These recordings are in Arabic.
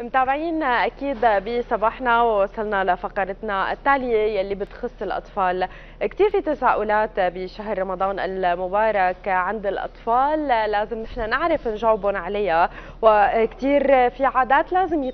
متابعين اكيد بصباحنا ووصلنا لفقرتنا التاليه يلي بتخص الاطفال. كثير في تساؤلات بشهر رمضان المبارك عند الاطفال، لازم نحن نعرف نجاوبهم عليها، وكثير في عادات لازم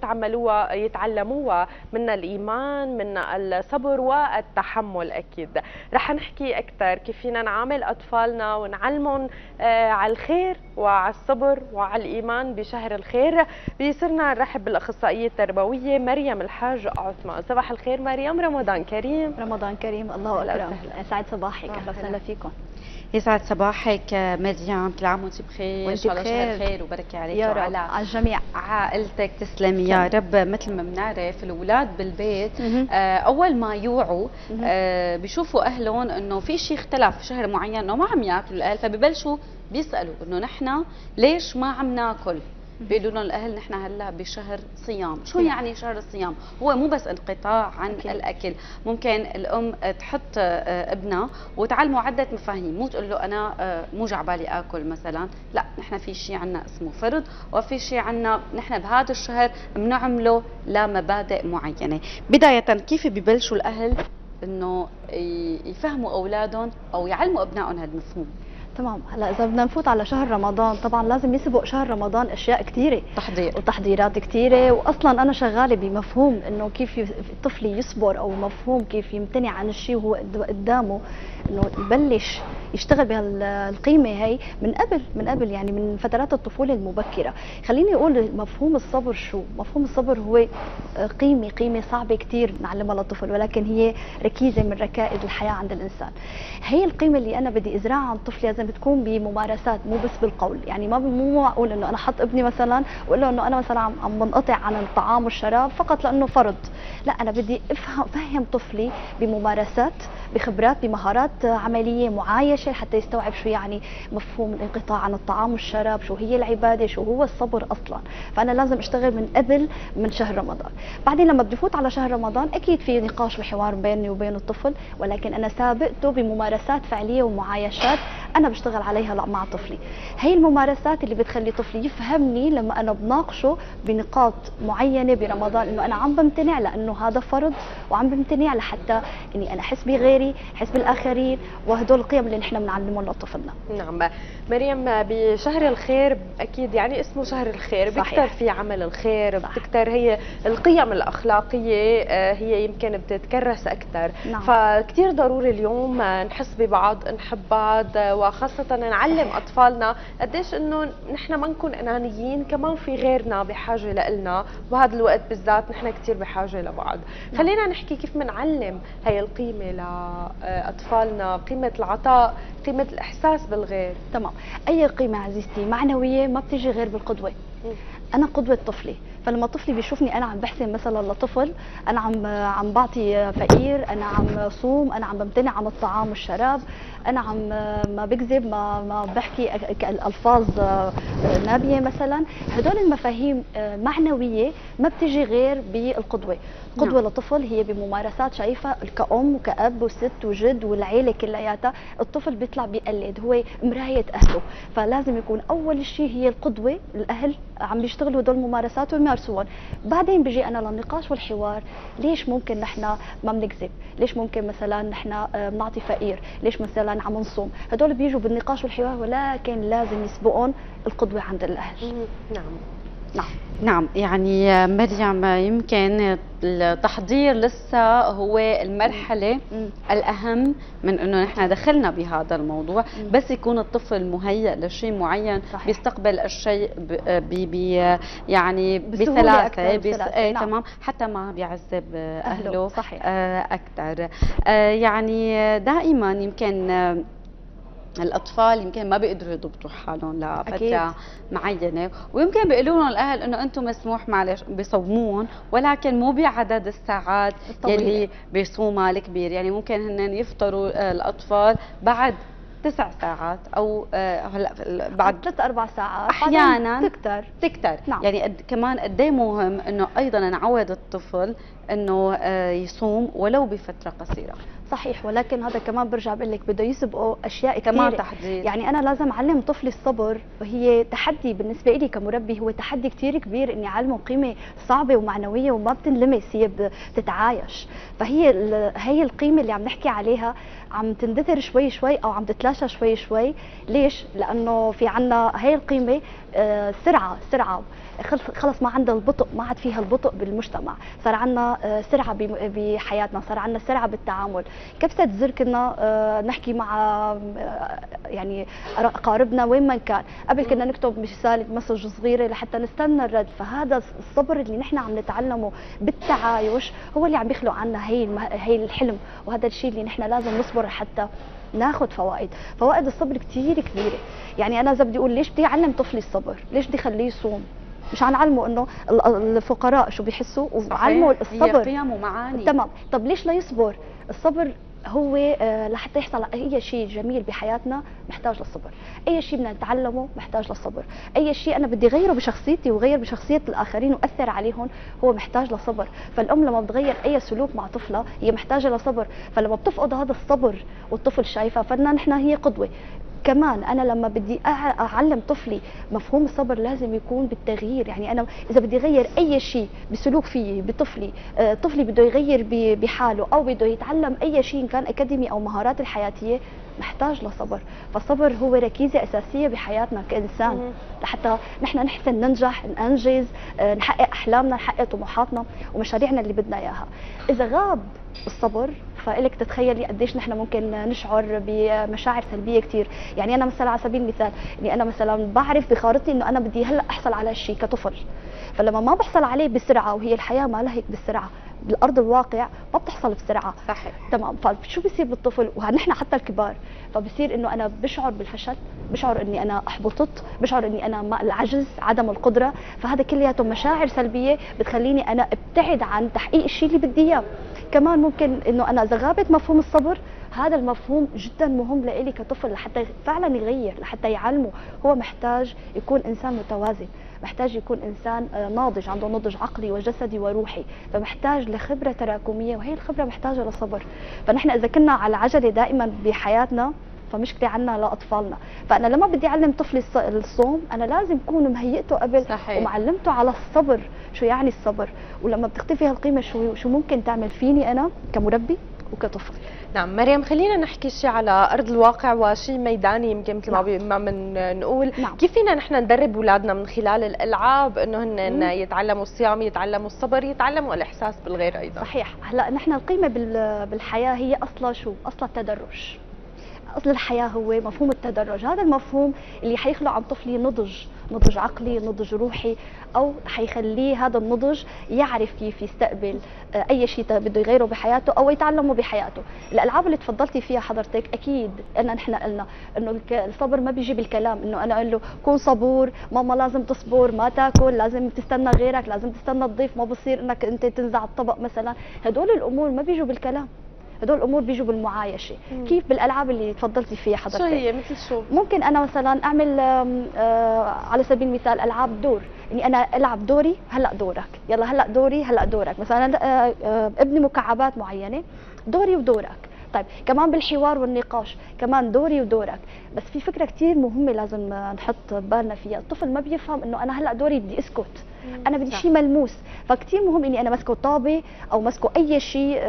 يتعلموها من الايمان، من الصبر والتحمل. اكيد رح نحكي اكثر كيف فينا نعامل اطفالنا ونعلمهم على الخير وعلى الصبر وعلى الايمان بشهر الخير. بيصيرنا نرحب بالاخصائيه التربويه مريم الحاج عثمان. صباح الخير مريم، رمضان كريم. رمضان كريم، الله اكرم. يسعد صباحك، اهلا وسهلا فيكم. يسعد صباحك مريم، كل عام وانت بخير، وانت بخير، شهر خير وبركه عليك يا رب وعلى الجميع، عائلتك. تسلمي يا رب. مثل ما بنعرف الاولاد بالبيت اول ما يوعوا بيشوفوا اهلهم انه في شيء اختلف في شهر معين، انه ما عم ياكلوا الاهل، فببلشوا بيسالوا انه نحن ليش ما عم ناكل. بيقولوا لنا الاهل نحن هلا بشهر صيام. شو يعني شهر الصيام؟ هو مو بس انقطاع عن الاكل، ممكن الام تحط ابنها وتعلمه عده مفاهيم، مو تقول له انا مو جعبالي اكل مثلا، لا نحن في شيء عندنا اسمه فرض، وفي شيء عندنا نحن بهذا الشهر بنعمله لمبادئ معينه. بدايه كيف ببلشوا الاهل انه يفهموا اولادهم او يعلموا ابنائهم هذا المفهوم؟ تمام. هلا اذا بدنا نفوت على شهر رمضان، طبعا لازم يسبق شهر رمضان اشياء كثيره، وتحضيرات كثيره، واصلا انا شغاله بمفهوم انه كيف الطفل يصبر، او مفهوم كيف يمتنع عن الشيء وهو قدامه، انه يبلش يشتغل بهالقيمه هي من قبل يعني من فترات الطفوله المبكره. خليني اقول مفهوم الصبر شو؟ مفهوم الصبر هو قيمه صعبه كثير نعلمها للطفل، ولكن هي ركيزه من ركائز الحياه عند الانسان. هي القيمه اللي انا بدي ازرعها عند طفلي لازم تكون بممارسات، مو بس بالقول. يعني مو معقول انه انا احط ابني مثلا واقول له انه انا مثلا عم بنقطع عن الطعام والشراب فقط لانه فرض. لا، انا بدي افهم طفلي بممارسات، بخبرات، بمهارات عمليه معايشه، حتى يستوعب شو يعني مفهوم الانقطاع عن الطعام والشراب، شو هي العباده، شو هو الصبر اصلا. فانا لازم اشتغل من قبل، من شهر رمضان. بعدين لما بدي فوت على شهر رمضان اكيد في نقاش وحوار بيني وبين الطفل، ولكن انا سابقته بممارسات فعليه ومعايشات انا بشتغل عليها مع طفلي. هي الممارسات اللي بتخلي طفلي يفهمني لما انا بناقشه بنقاط معينه برمضان، انه انا عم بمتنع لانه هذا فرض، وعم بمتنع لحتى اني انا احس بغيري، احس بالاخرين، وهدول القيم اللي نحن بنعلمهم لطفلنا. نعم مريم، بشهر الخير اكيد يعني اسمه شهر الخير، بكتر في عمل الخير، بتكتر هي القيم الاخلاقيه، هي يمكن بتتكرس اكثر. نعم. فكثير ضروري اليوم نحس ببعض، نحب بعض، وخاصه نعلم اطفالنا قديش انه نحن ما نكون انانيين، كمان في غيرنا بحاجه لنا، وبهذا الوقت بالذات نحن كثير بحاجه لبعض. نعم. خلينا نحكي كيف بنعلم هي القيمه لاطفالنا، قيمه العطاء، قيمه الاحساس بالغير. تمام. اي قيمه عزيزتي معنويه ما بتيجي غير بالقدوه. انا قدوه طفلي، فلما طفلي بيشوفني انا عم بحسن مثلا لطفل، انا عم بعطي فقير، انا عم صوم، انا عم بمتنع عن الطعام والشراب، انا عم ما بكذب، ما بحكي الفاظ نابيه مثلا، هدول المفاهيم معنويه ما بتجي غير بالقدوه. قدوه لطفل هي بممارسات شايفها كأم وكأب وست وجد والعيله كلياتها، الطفل بيطلع بيقلد، هو مرايه اهله، فلازم يكون اول شيء هي القدوه، الاهل عم بيشتغلوا هدول الممارسات ويمارسوهم. بعدين بيجي انا للنقاش والحوار، ليش ممكن نحن ما بنكذب؟ ليش ممكن مثلا نحن بنعطي فقير؟ ليش مثلا عم نصوم؟ هدول بيجوا بالنقاش والحوار، ولكن لازم يسبقون القدوه عند الاهل. نعم. يعني مريم، يمكن التحضير لسه هو المرحلة الأهم من أنه نحن دخلنا بهذا الموضوع. بس يكون الطفل مهيئ لشيء معين، صحيح. بيستقبل الشيء يعني بسلاسة، نعم. تمام، حتى ما بيعذب أهله. صحيح. أكثر. يعني دائما يمكن الاطفال يمكن ما بيقدروا يضبطوا حالهم لفتره معينه، ويمكن بيقولوا لهم الاهل انه انتم مسموح معلش بيصومون، ولكن مو بعدد الساعات يلي بيصومها الكبير. يعني ممكن هن يفطروا الاطفال بعد 9 ساعات، او هلا بعد 3-4 ساعات احيانا تكتر. نعم. يعني كمان قد ايه مهم انه ايضا نعود الطفل انه يصوم ولو بفتره قصيره. صحيح، ولكن هذا كمان برجع بقول لك بده يسبقوا اشياء كمان كثير تحديد. يعني انا لازم اعلم طفلي الصبر، وهي تحدي بالنسبه لي كمربي، هو تحدي كثير كبير اني اعلمه قيمه صعبه ومعنويه وما بتنلمس، هي بتتعايش. فهي هي القيمه اللي عم نحكي عليها عم تندثر شوي شوي او عم تتلاشى شوي شوي. ليش؟ لانه في عنا هي القيمه سرعه خلص ما عندها البطء، ما عاد فيها البطء بالمجتمع، صار عندنا سرعه بحياتنا، صار عندنا سرعه بالتعامل. كبسه زر كنا نحكي مع يعني اقاربنا وين ما كان، قبل كنا نكتب رساله مسج صغيره لحتى نستنى الرد. فهذا الصبر اللي نحن عم نتعلمه بالتعايش هو اللي عم يخلق عنا هي الحلم، وهذا الشيء اللي نحن لازم نصبر حتى ناخذ فوائد الصبر كثير كبيره. يعني انا اذا بدي اقول ليش بدي اعلم طفلي الصبر، ليش بدي خليه يصوم؟ مش هنعلمه انه الفقراء شو بيحسوا، وعلمه الصبر، هي قيم ومعاني. تمام. طب ليش لا يصبر؟ الصبر هو لحتى يحصل اي شيء جميل بحياتنا محتاج للصبر، اي شيء بدنا نتعلمه محتاج للصبر، اي شيء انا بدي اغيره بشخصيتي وغير بشخصيه الاخرين واثر عليهم هو محتاج لصبر. فالام لما بتغير اي سلوك مع طفلها هي محتاجه لصبر، فلما بتفقد هذا الصبر والطفل شايفها، فإننا نحن هي قدوه. كمان انا لما بدي اعلم طفلي مفهوم الصبر لازم يكون بالتغيير. يعني انا اذا بدي اغير اي شيء بسلوك فيي بطفلي، طفلي بده يغير بحاله او بده يتعلم اي شيء ان كان اكاديمي او مهارات الحياتيه، محتاج لصبر. فالصبر هو ركيزه اساسيه بحياتنا كانسان لحتى نحن نحسن ننجح، ننجز، نحقق احلامنا، نحقق طموحاتنا ومشاريعنا اللي بدنا اياها. اذا غاب الصبر فإلك تتخيلي قديش نحن ممكن نشعر بمشاعر سلبيه كثير. يعني انا مثلا على سبيل المثال اني انا مثلا بعرف بخارطتي انه انا بدي هلا احصل على شيء كطفل، فلما ما بحصل عليه بسرعه، وهي الحياه ما لها هيك بالسرعه، بالارض الواقع ما بتحصل بسرعه. صحيح. تمام. فشو بيصير بالطفل ونحن حتى الكبار؟ فبصير انه انا بشعر بالفشل، بشعر اني انا احبطت، بشعر اني انا العجز، عدم القدره. فهذا كلياته مشاعر سلبيه بتخليني انا ابتعد عن تحقيق الشيء اللي بدي اياه. كمان ممكن انه انا اذا غابت مفهوم الصبر، هذا المفهوم جدا مهم لإلي كطفل لحتى فعلا يغير، لحتى يعلمه. هو محتاج يكون انسان متوازن، محتاج يكون انسان ناضج، عنده نضج عقلي وجسدي وروحي، فمحتاج لخبره تراكميه، وهي الخبره محتاجه لصبر. فنحن اذا كنا على العجله دائما بحياتنا فمشكله عنا لاطفالنا. فانا لما بدي اعلم طفلي الصوم انا لازم اكون مهيئته قبل، صحيح. ومعلمته على الصبر، شو يعني الصبر، ولما بتختفي هالقيمه شو ممكن تعمل فيني انا كمربي وكطفل. نعم مريم، خلينا نحكي شيء على ارض الواقع وشيء ميداني يمكن مثل ما بنقول. نعم. كيف فينا نحن ندرب اولادنا من خلال الالعاب انه هن يتعلموا الصيام، يتعلموا الصبر، يتعلموا الاحساس بالغير ايضا؟ صحيح. هلا نحن القيمه بالحياه هي اصلا شو؟ اصلا التدرج. اصل الحياه هو مفهوم التدرج، هذا المفهوم اللي حيخلق عن طفلي نضج عقلي، نضج روحي، او حيخليه هذا النضج يعرف كيف يستقبل اي شيء بده يغيره بحياته او يتعلمه بحياته. الالعاب اللي تفضلتي فيها حضرتك اكيد نحن قلنا انه الصبر ما بيجي بالكلام، انه انا اقول له كون صبور، ماما لازم تصبر، ما تاكل، لازم تستنى غيرك، لازم تستنى الضيف، ما بصير انك انت تنزع الطبق مثلا. هدول الامور ما بيجوا بالكلام، هدول الامور بيجوا بالمعايشه. كيف بالالعاب اللي تفضلتي فيها حضرتك؟ شو هي مثل شو؟ ممكن انا مثلا اعمل على سبيل المثال العاب دور، اني انا العب دوري هلا دورك، يلا هلا دوري هلا دورك، مثلا ابني مكعبات معينه، دوري ودورك. طيب كمان بالحوار والنقاش كمان دوري ودورك. بس في فكره كثير مهمه لازم نحط بالنا فيها، الطفل ما بيفهم انه انا هلا دوري بدي اسكت، انا بدي شيء ملموس. فكتير مهم اني انا ماسكه طابه او ماسكه اي شيء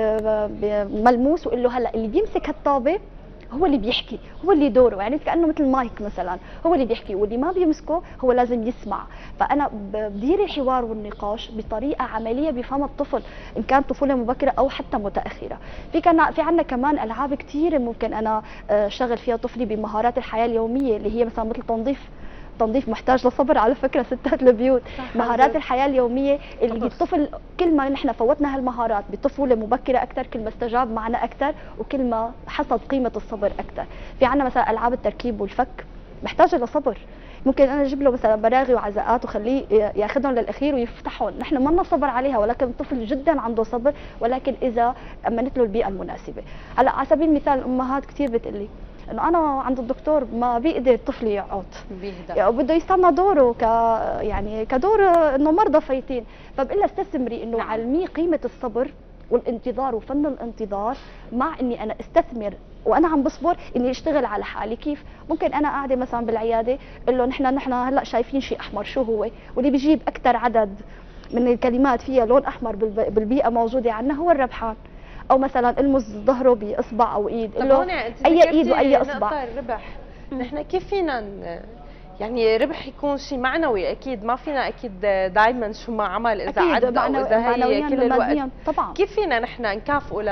ملموس واقول له هلا اللي بيمسك هالطابه هو اللي بيحكي، هو اللي دوره، يعني كانه مثل مايك مثلا، هو اللي بيحكي، واللي ما بيمسكه هو لازم يسمع. فانا بدير الحوار والنقاش بطريقه عمليه بيفهمها الطفل، ان كان طفوله مبكره او حتى متاخره. في عندنا كمان العاب كثيره ممكن انا شغل فيها طفلي بمهارات الحياه اليوميه، اللي هي مثلا مثل تنظيف محتاج لصبر على فكره ستات البيوت. مهارات الحياه اليوميه اللي الطفل كل ما نحن فوتنا هالمهارات بطفوله مبكره اكثر، كل ما استجاب معنا اكثر، وكل ما حصل قيمه الصبر اكثر. في عندنا مثلا العاب التركيب والفك محتاجه لصبر، ممكن انا اجيب له مثلا براغي وعزقات وخليه ياخذهم للاخير ويفتحهم، نحن ما لنا صبر عليها، ولكن الطفل جدا عنده صبر، ولكن اذا امنت له البيئه المناسبه. هلا على سبيل المثال الامهات كثير بتقلي انه انا عند الدكتور ما بيقدر طفلي يقعد، يعني بده يستنى دوره يعني كدور انه مرضى فايتين. فبقول لها استثمري انه علميه قيمه الصبر والانتظار وفن الانتظار، مع اني انا استثمر وانا عم بصبر اني اشتغل على حالي. كيف ممكن انا قاعده مثلا بالعياده اقول له نحن هلا شايفين شيء احمر، شو هو؟ واللي بيجيب اكثر عدد من الكلمات فيها لون احمر بالبيئه موجوده عندنا هو الربحان. او مثلا المس ظهره باصبع او ايد، طب هون اي ايد واي اصبع. الربح نحن كيف فينا يعني ربح يكون شيء معنوي؟ اكيد ما فينا اكيد دائما شو ما عمل اذا عدى او اذا هي كل الوقت طبعا. كيف فينا نحن نكافئه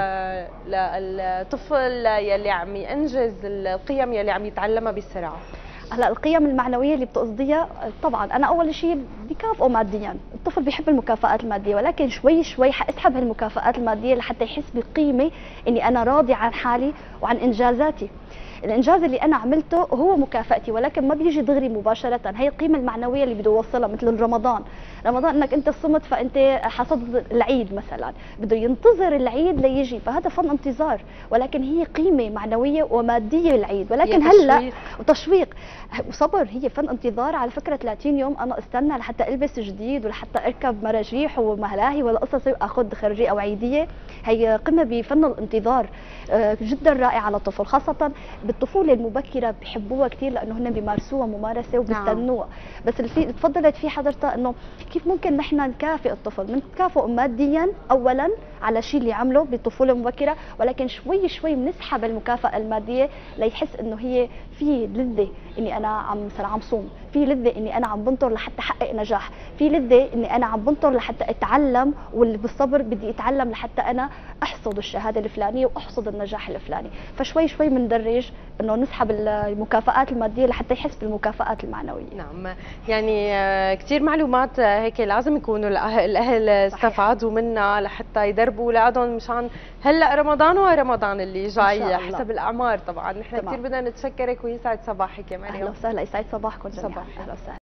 للطفل يلي عم ينجز القيم يلي عم يتعلمها بسرعه؟ هلا القيم المعنويه اللي بتقصديها، طبعا انا اول شيء بكافئه ماديا، الطفل بيحب المكافآت الماديه، ولكن شوي شوي حاسحب هالمكافآت الماديه لحتى يحس بقيمه اني انا راضي عن حالي وعن انجازاتي. الانجاز اللي انا عملته هو مكافاتي، ولكن ما بيجي دغري مباشره. هي القيمه المعنويه اللي بده يوصلها، مثل رمضان انك انت صمت فانت حصدت العيد مثلا، بده ينتظر العيد ليجي، فهذا فن انتظار، ولكن هي قيمه معنويه وماديه للعيد. ولكن هلا وتشويق وصبر، هي فن انتظار. على فكره 30 يوم انا استنى لحتى البس جديد ولحتى اركب مراجيح وملاهي ولا قصص اخذ خرجيه او عيديه. هي قمه بفن الانتظار، جدا رائع على الطفل، خاصه بالطفوله المبكره بحبوها كثير لانه هن بيمارسوها ممارسه وبيستنوها. بس اللي تفضلت فيه حضرتها انه كيف ممكن نحن نكافئ الطفل؟ نكافئه ماديا اولا على الشيء اللي عمله بالطفوله المبكره، ولكن شوي شوي بنسحب المكافاه الماديه ليحس انه هي في لذه اني انا مثلا عم صوم، في لذه اني انا عم بنطر لحتى احقق نجاح، في لذه اني انا عم بنطر لحتى اتعلم، واللي بالصبر بدي اتعلم لحتى انا احصد الشهاده الفلانيه واحصد النجاح الفلاني. فشوي شوي بندرج انه نسحب المكافآت الماديه لحتى يحس بالمكافآت المعنويه. نعم، يعني كثير معلومات هيك لازم يكونوا الاهل استفادوا منها لحتى يدربوا اولادهم مشان هلا رمضان ورمضان اللي جاي حسب الاعمار. طبعا نحن كثير بدنا نتشكرك ويسعد صباحك يا مريم. اهلا وسهلا، يسعد صباحكم جميعا. اهلا وسهلا.